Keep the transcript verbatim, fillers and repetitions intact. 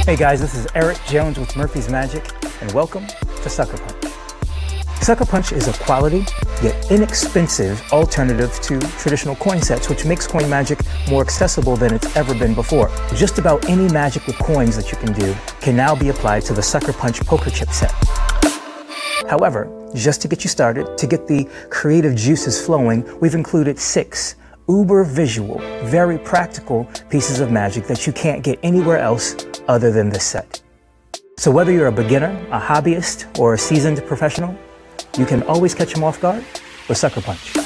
Hey guys, this is Eric Jones with Murphy's Magic, and welcome to Sucker Punch. Sucker Punch is a quality, yet inexpensive alternative to traditional coin sets, which makes coin magic more accessible than it's ever been before. Just about any magic with coins that you can do can now be applied to the Sucker Punch poker chip set. However, just to get you started, to get the creative juices flowing, we've included six uber visual, very practical pieces of magic that you can't get anywhere else other than this set. So whether you're a beginner, a hobbyist, or a seasoned professional, you can always catch them off guard with Sucker Punch.